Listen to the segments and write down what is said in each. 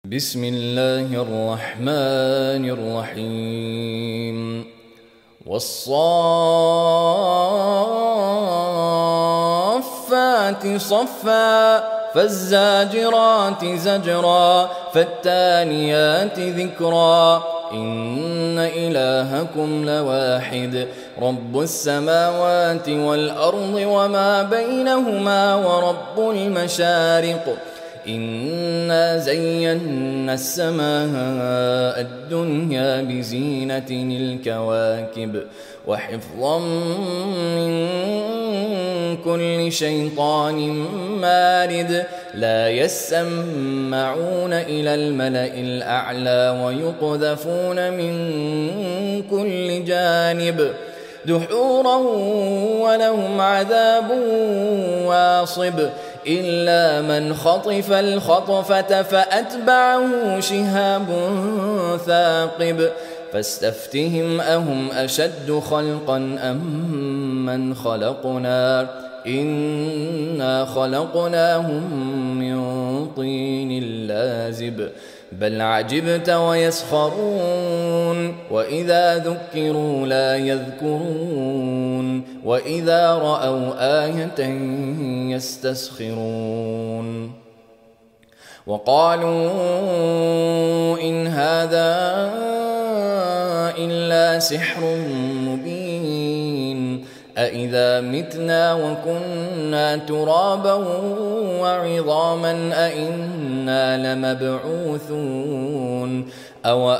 بسم الله الرحمن الرحيم والصافات صفا فالزاجرات زجرا فالتاليات ذكرا إن إلهكم لواحد رب السماوات والأرض وما بينهما ورب المشارق إنا زينا السماء الدنيا بزينة الكواكب وحفظا من كل شيطان مارد لا يسمعون إلى الملأ الأعلى ويقذفون من كل جانب دحورا ولهم عذاب واصب إلا من خطف الخطفة فأتبعه شهاب ثاقب فاستفتهم أهم أشد خلقا أم من خلقنا إنا خلقناهم من طين لازب بل عجبت ويسخرون وإذا ذكروا لا يذكرون وإذا رأوا آية يستسخرون وقالوا إن هذا إلا سحر مبين أإذا متنا وكنا ترابا وعظاما أإنا لمبعوثون أو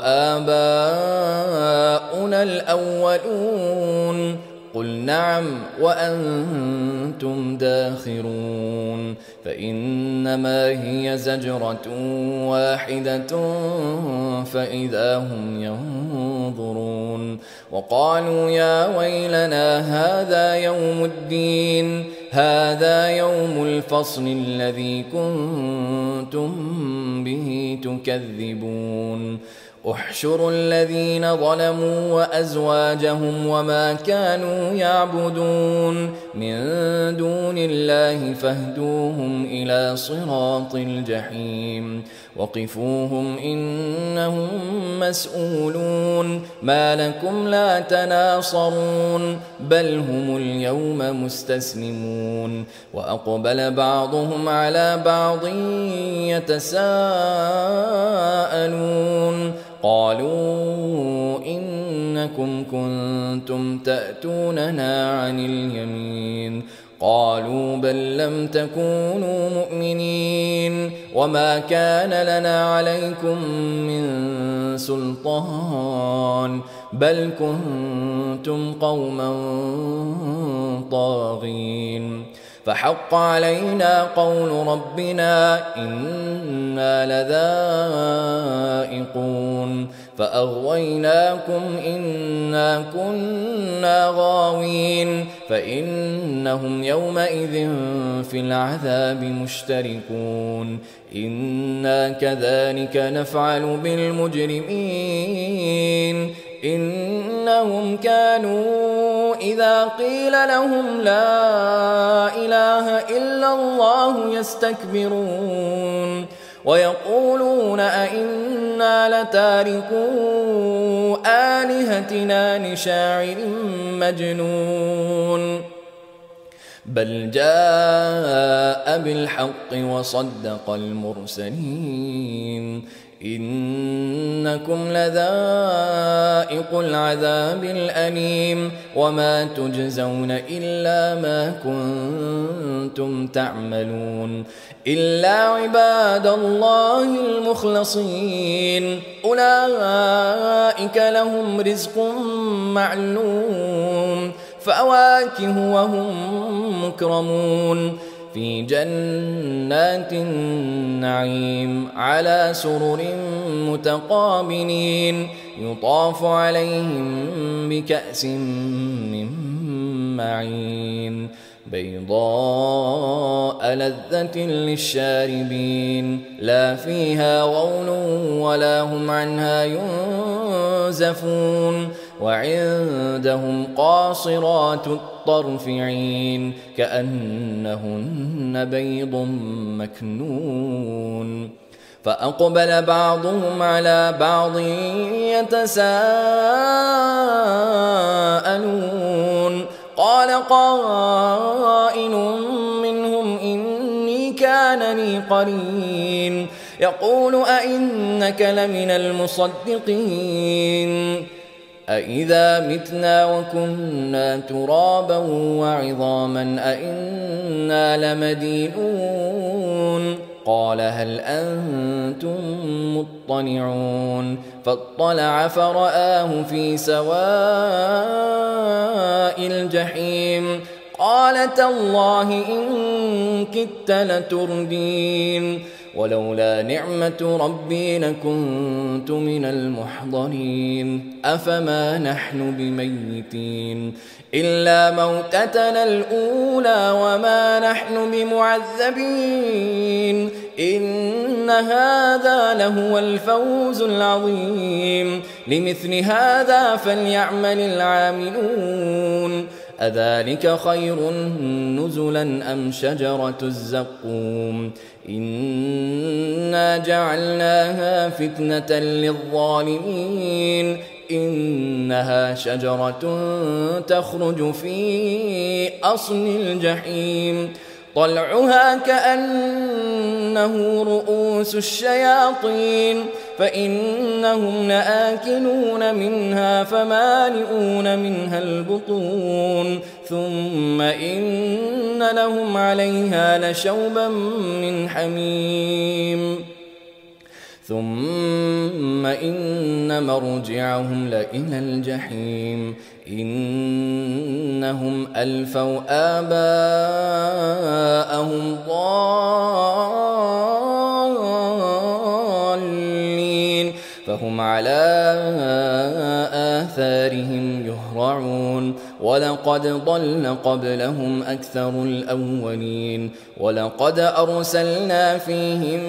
آباؤنا الأولون قل نعم وأنتم داخرون فإنما هي زجرة واحدة فإذا هم ينظرون وقالوا يا ويلنا هذا يوم الدين هذا يوم الفصل الذي كنتم به تكذبون احشروا الذين ظلموا وأزواجهم وما كانوا يعبدون من دون الله فاهدوهم إلى صراط الجحيم وقفوهم إنهم مسؤولون ما لكم لا تناصرون بل هم اليوم مستسلمون وأقبل بعضهم على بعض يتساءلون قالوا إنكم كنتم تأتوننا عن اليمين قالوا بل لم تكونوا مؤمنين وما كان لنا عليكم من سلطان بل كنتم قوما طاغين فحق علينا قول ربنا إنا لذائقون فأغويناكم إنا كنا غاوين فإنهم يومئذ في العذاب مشتركون إنا كذلك نفعل بالمجرمين إنهم كانوا إذا قيل لهم لا إله إلا الله يستكبرون ويقولون أئنا لتاركو آلهتنا لشاعر مجنون بل جاء بالحق وصدق المرسلين إنكم لذائق العذاب الأليم وما تجزون إلا ما كنتم تعملون إلا عباد الله المخلصين أولئك لهم رزق معلوم فواكه وهم مكرمون في جنات النعيم على سرر متقابلين يطاف عليهم بكأس من معين بيضاء لذة للشاربين لا فيها غول ولا هم عنها ينزفون وعندهم قاصرات الطرف عين كأنهن بيض مكنون فأقبل بعضهم على بعض يتساءلون قال قائل منهم إني كان لي قرين يقول أئنك لمن المصدقين أإذا متنا وكنا ترابا وعظاما أإنا لمدينون قال هل أنتم مطلعون فاطلع فرآه في سواء الجحيم قال تالله إن كدت لتردين ولولا نعمة ربي لكنت من المحضرين أفما نحن بميتين إلا موتتنا الأولى وما نحن بمعذبين إن هذا لهو الفوز العظيم لمثل هذا فليعمل العاملون أذلك خير نزلا أم شجرة الزقوم إنا جعلناها فتنة للظالمين إنها شجرة تخرج في أصل الجحيم طلعها كأنه رؤوس الشياطين فإنهم لآكلون منها فمالئون منها البطون ثم إن لهم عليها لشوبا من حميم ثم إن مرجعهم لإلى الجحيم إنهم ألفوا آباءهم ضالين فهم على آثارهم يهرعون ولقد ضل قبلهم أكثر الأولين ولقد أرسلنا فيهم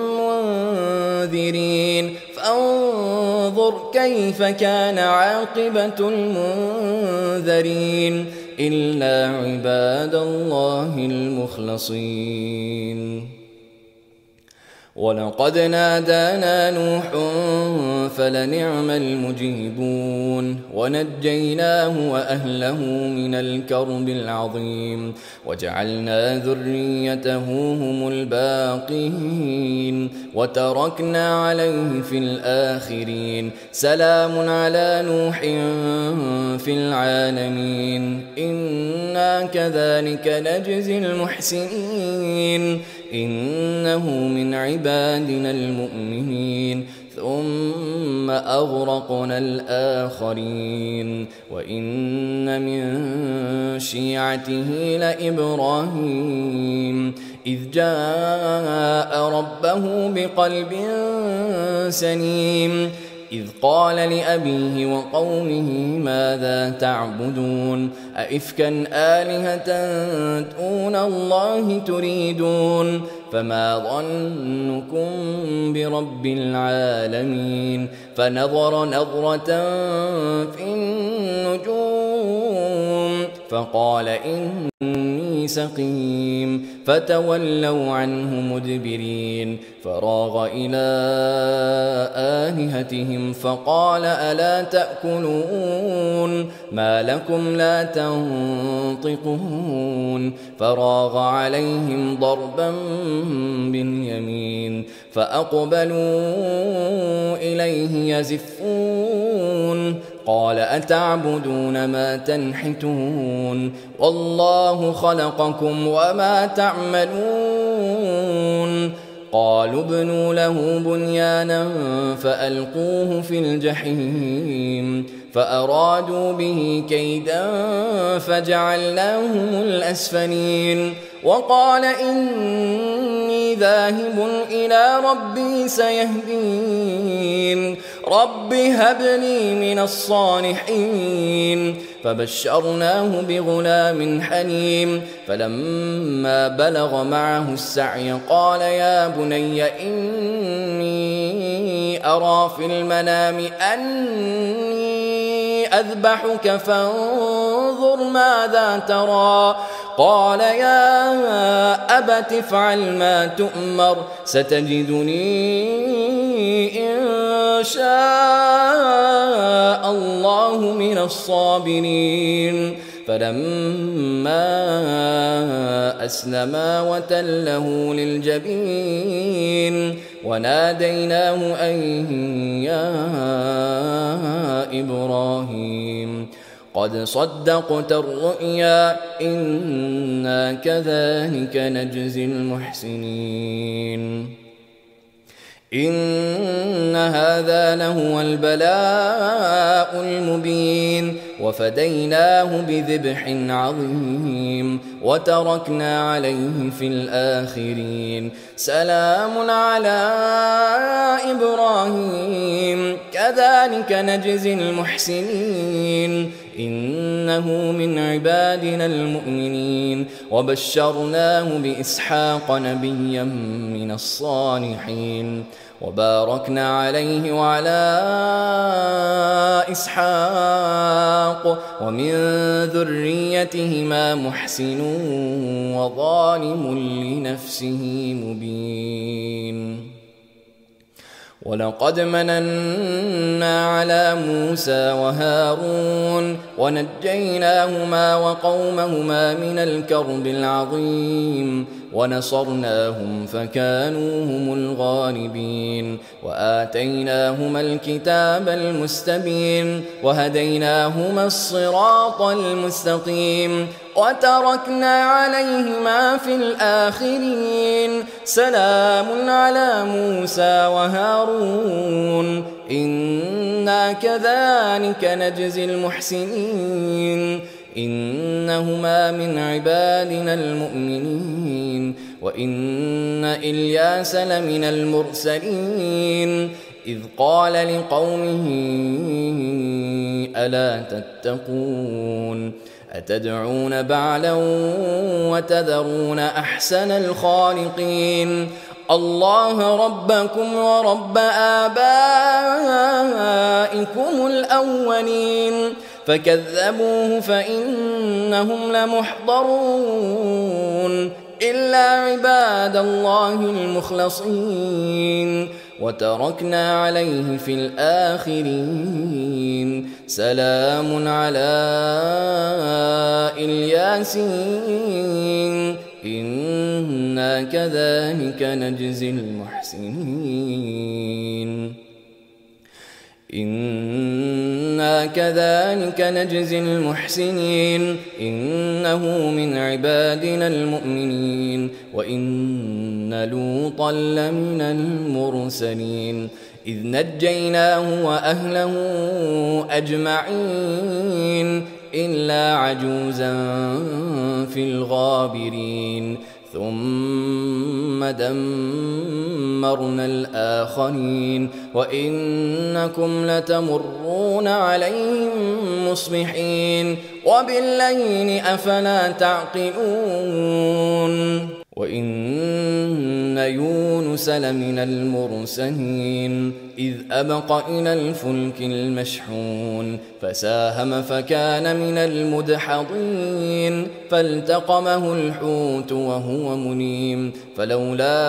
منذرين فانظر كيف كان عاقبة المنذرين إلا عباد الله المخلصين ولقد نادانا نوح فلنعم المجيبون ونجيناه وأهله من الكرب العظيم وجعلنا ذريته هم الباقين وتركنا عليه في الآخرين سلام على نوح في العالمين إنا كذلك نجزي المحسنين إنه من عبادنا المؤمنين ثم أغرقنا الآخرين وإن من شيعته لإبراهيم إذ جاء ربه بقلب سليم إذ قال لأبيه وقومه ماذا تعبدون أئفكا آلهة دون الله تريدون فما ظنكم برب العالمين فنظر نظرة في النجوم فقال إني سقيم فتولوا عنه مدبرين فراغ إلى آلهتهم فقال ألا تأكلون ما لكم لا تنطقون فراغ عليهم ضربا باليمين فأقبلوا إليه يزفون قال أتعبدون ما تنحتون والله خلقكم وما تعملون قالوا ابنوا له بنيانا فألقوه في الجحيم فأرادوا به كيدا فجعلناهم الأسفلين وقال إني ذاهب إلى ربي سيهدين رب هب لي من الصالحين فبشرناه بغلام حليم فلما بلغ معه السعي قال يا بني إني أرى في المنام أني أذبحك فانظر ماذا ترى قال يا أبت افعل ما تؤمر ستجدني إن شاء الله من الصابرين فلما أسلما وتله للجبين وناديناه أن يا إبراهيم قد صدقت الرؤيا إنا كذلك نجزي المحسنين إن هذا لهو البلاء المبين وفديناه بذبح عظيم وتركنا عليه في الآخرين سلام على إبراهيم كذلك نجزي المحسنين إنه من عبادنا المؤمنين وبشرناه بإسحاق نبيا من الصالحين وباركنا عليه وعلى إسحاق ومن ذريتهما محسن وظالم لنفسه مبين ولقد مننا على موسى وهارون ونجيناهما وقومهما من الكرب العظيم ونصرناهم فكانوا هم الغالبين وآتيناهما الكتاب المستبين وهديناهما الصراط المستقيم وتركنا عليهما في الآخرين سلام على موسى وهارون إنا كذلك نجزي المحسنين إنهما من عبادنا المؤمنين وإن إلياس لمن المرسلين إذ قال لقومه ألا تتقون أتدعون بعلا وتذرون أحسن الخالقين الله ربكم ورب آبائكم الأولين فكذبوه فإنهم لمحضرون إلا عباد الله المخلصين وتركنا عليه في الآخرين سلام على الياسين إنا كذلك نجزي المحسنين إنا كذلك نجزي المحسنين إنه من عبادنا المؤمنين وإن لوطا لمن المرسلين إذ نجيناه وأهله أجمعين إلا عجوزا في الغابرين ثم دمرنا الآخرين وإنكم لتمرون عليهم مصبحين وبالليل أفلا تعقلون وإن يونس لمن المرسلين إذ أبق إلى الفلك المشحون فساهم فكان من المدحضين فالتقمه الحوت وهو مليم فلولا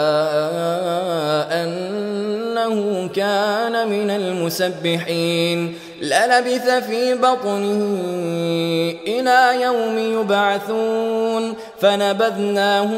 أنه كان من المسبحين للبث في بطنه إلى يوم يبعثون فنبذناه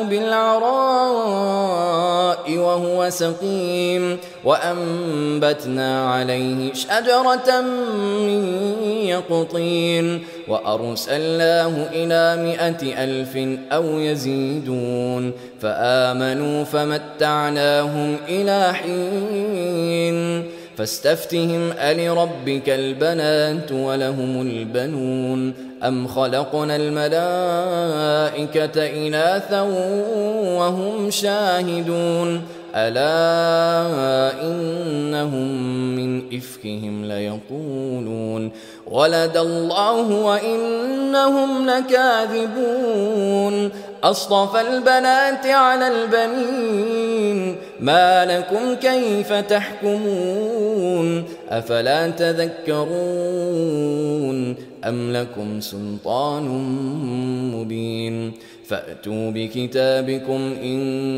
بالعراء وهو سقيم وأنبتنا عليه شجرة من يقطين وأرسلناه إلى 100,000 أو يزيدون فآمنوا فمتعناهم إلى حين فاستفتهم ألربك البنات ولهم البنون أم خلقنا الملائكة إناثا وهم شاهدون ألا إنهم من إفكهم ليقولون ولد الله وإنهم لكاذبون أصطفى البنات على البنين ما لكم كيف تحكمون أفلا تذكرون أم لكم سلطان مبين فأتوا بكتابكم إن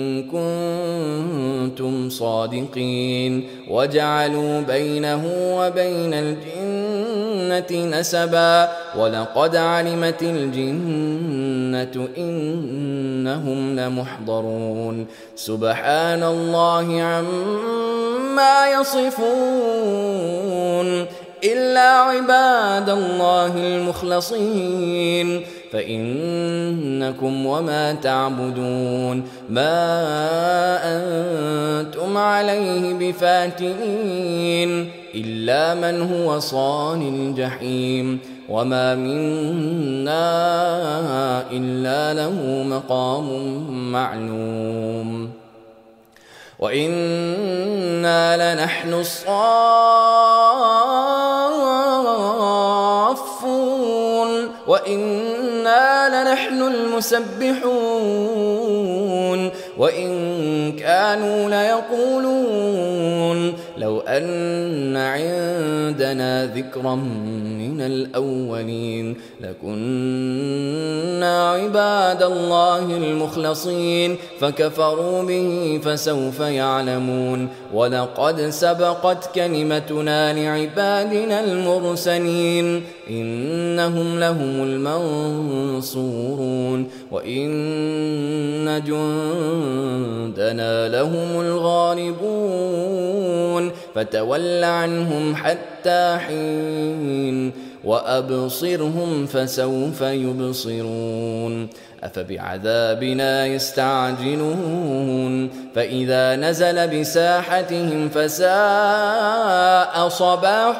كنتم صادقين وجعلوا بينه وبين الجنة نسبا ولقد علمت الجنة إنهم لمحضرون سبحان الله عما يصفون إلا عباد الله المخلصين فإنكم وما تعبدون ما أنتم عليه بفاتنين إلا من هو صال الجحيم وما منا إلا له مقام معلوم وإنا لنحن الصافون وإنا لنحن المسبحون وإن كانوا ليقولون لو أن عندنا ذكرا من الأولين لكنا عباد الله المخلصين فكفروا به فسوف يعلمون ولقد سبقت كلمتنا لعبادنا المرسلين إنهم لهم المنصورون وإن جندنا لهم الغالبون فتول عنهم حتى حين وأبصرهم فسوف يبصرون أفبعذابنا يستعجلون فإذا نزل بساحتهم فساء صباح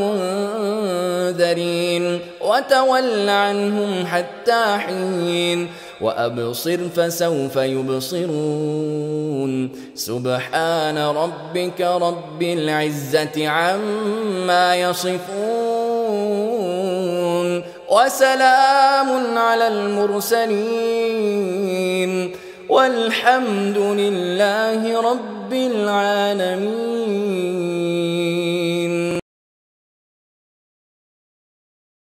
المنذرين وتول عنهم حتى حين وأبصر فسوف يبصرون سبحان ربك رب العزة عما يصفون وسلام على المرسلين والحمد لله رب العالمين.